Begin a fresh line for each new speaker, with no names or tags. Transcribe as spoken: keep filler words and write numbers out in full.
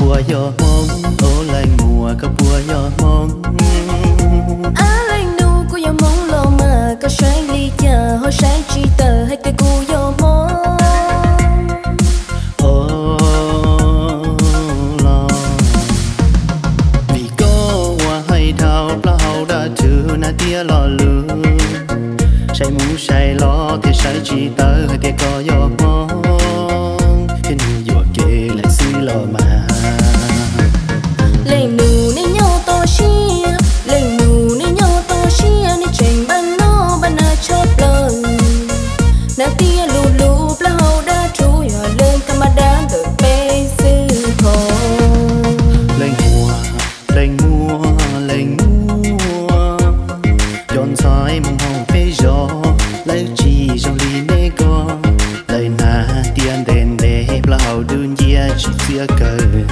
bùa gió mong ô lành mùa có bùa gió mong
á lành nu cô gió mong lo mà có sai ly chờ hồi sai chỉ tờ hay tay cô gió mong
ô lo vì có hoa hay thao la hậu đã trừ na tia lo lư say muốn say lo thì say chỉ tờ hay tay có gió mong cái nu gió kê lại xí lo mà
lành nu ni nhau to xia lành nu ni nhau to xia ni chèn ban nó ban na chót lời na tia lù lù la hậu đã trôi lên cam đá được bê sư hồ
lên mùa lên mùa lên mùa chọn soi mong hồng phê gió lấy chỉ trong ly nê co lời na tiền đèn đẹp là hậu đơn gia chỉ xưa cờ